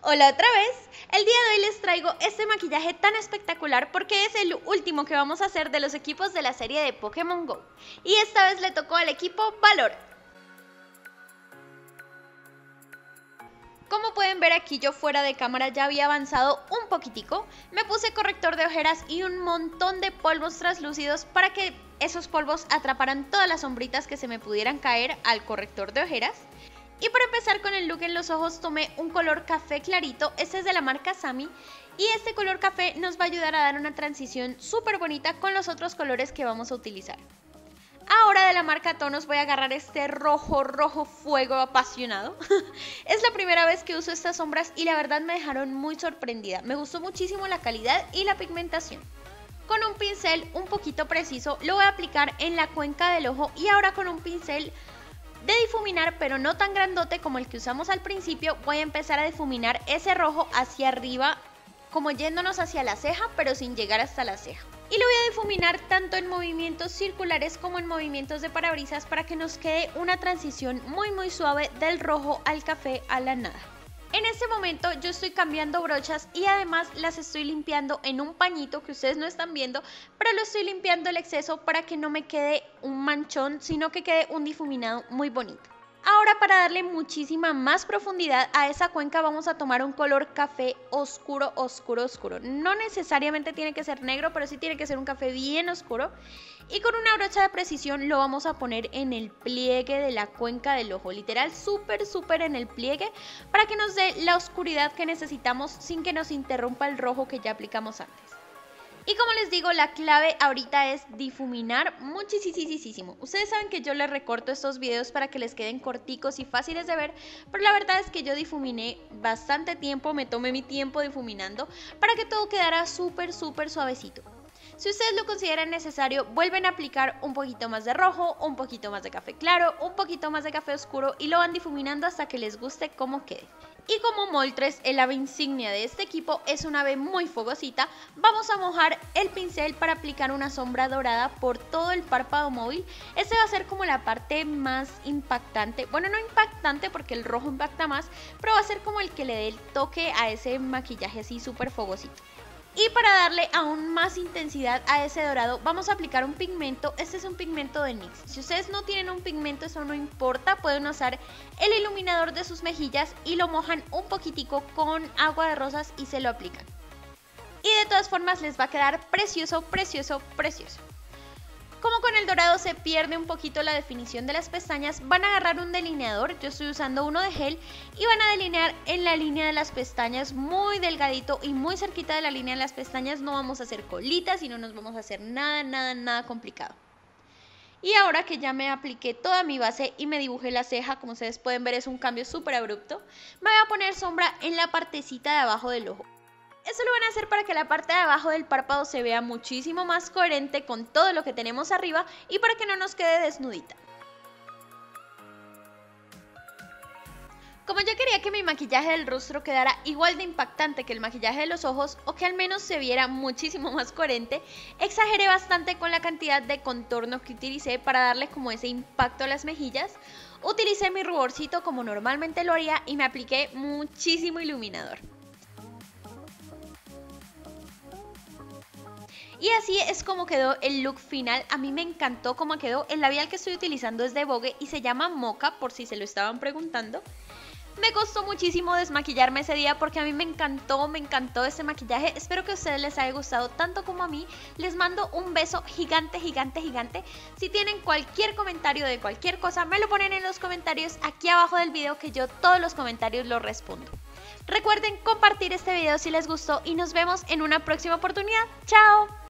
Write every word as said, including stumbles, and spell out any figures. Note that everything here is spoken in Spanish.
Hola otra vez. El día de hoy les traigo este maquillaje tan espectacular porque es el último que vamos a hacer de los equipos de la serie de Pokémon Go. Y esta vez le tocó al equipo Valor. Como pueden ver aquí, yo fuera de cámara ya había avanzado un poquitico. Me puse corrector de ojeras y un montón de polvos translúcidos para que esos polvos atraparan todas las sombritas que se me pudieran caer al corrector de ojeras. Y para empezar con el look en los ojos tomé un color café clarito, este es de la marca Sami. Y este color café nos va a ayudar a dar una transición súper bonita con los otros colores que vamos a utilizar. Ahora de la marca Tonos voy a agarrar este rojo, rojo fuego apasionado. Es la primera vez que uso estas sombras y la verdad me dejaron muy sorprendida. Me gustó muchísimo la calidad y la pigmentación. Con un pincel un poquito preciso lo voy a aplicar en la cuenca del ojo y ahora con un pincel de difuminar, pero no tan grandote como el que usamos al principio, voy a empezar a difuminar ese rojo hacia arriba, como yéndonos hacia la ceja, pero sin llegar hasta la ceja. Y lo voy a difuminar tanto en movimientos circulares como en movimientos de parabrisas para que nos quede una transición muy muy suave del rojo al café a la nada. En este momento yo estoy cambiando brochas y además las estoy limpiando en un pañito que ustedes no están viendo, pero lo estoy limpiando el exceso para que no me quede un manchón, sino que quede un difuminado muy bonito. Ahora, para darle muchísima más profundidad a esa cuenca vamos a tomar un color café oscuro, oscuro, oscuro. No necesariamente tiene que ser negro, pero sí tiene que ser un café bien oscuro. Y con una brocha de precisión lo vamos a poner en el pliegue de la cuenca del ojo, literal súper súper en el pliegue, para que nos dé la oscuridad que necesitamos sin que nos interrumpa el rojo que ya aplicamos antes. Y como les digo, la clave ahorita es difuminar muchísimo. Ustedes saben que yo les recorto estos videos para que les queden corticos y fáciles de ver, pero la verdad es que yo difuminé bastante tiempo, me tomé mi tiempo difuminando para que todo quedara súper súper suavecito. Si ustedes lo consideran necesario, vuelven a aplicar un poquito más de rojo, un poquito más de café claro, un poquito más de café oscuro y lo van difuminando hasta que les guste cómo quede. Y como Moltres, el ave insignia de este equipo, es un ave muy fogosita, vamos a mojar el pincel para aplicar una sombra dorada por todo el párpado móvil. Este va a ser como la parte más impactante, bueno, no impactante porque el rojo impacta más, pero va a ser como el que le dé el toque a ese maquillaje así súper fogosito. Y para darle aún más intensidad a ese dorado vamos a aplicar un pigmento. Este es un pigmento de NYX. Si ustedes no tienen un pigmento, eso no importa, pueden usar el iluminador de sus mejillas y lo mojan un poquitico con agua de rosas y se lo aplican. Y de todas formas les va a quedar precioso, precioso, precioso. Como con el dorado se pierde un poquito la definición de las pestañas, van a agarrar un delineador, yo estoy usando uno de gel, y van a delinear en la línea de las pestañas muy delgadito y muy cerquita de la línea de las pestañas. No vamos a hacer colitas y no nos vamos a hacer nada, nada, nada complicado. Y ahora que ya me apliqué toda mi base y me dibujé la ceja, como ustedes pueden ver es un cambio súper abrupto, me voy a poner sombra en la partecita de abajo del ojo. Eso lo van a hacer para que la parte de abajo del párpado se vea muchísimo más coherente con todo lo que tenemos arriba y para que no nos quede desnudita. Como yo quería que mi maquillaje del rostro quedara igual de impactante que el maquillaje de los ojos, o que al menos se viera muchísimo más coherente, exageré bastante con la cantidad de contorno que utilicé para darle como ese impacto a las mejillas. Utilicé mi ruborcito como normalmente lo haría y me apliqué muchísimo iluminador. Y así es como quedó el look final. A mí me encantó cómo quedó. El labial que estoy utilizando es de Vogue y se llama Mocha, por si se lo estaban preguntando. Me costó muchísimo desmaquillarme ese día porque a mí me encantó, me encantó este maquillaje. Espero que a ustedes les haya gustado tanto como a mí. Les mando un beso gigante, gigante, gigante. Si tienen cualquier comentario de cualquier cosa, me lo ponen en los comentarios aquí abajo del video, que yo todos los comentarios los respondo. Recuerden compartir este video si les gustó y nos vemos en una próxima oportunidad. ¡Chao!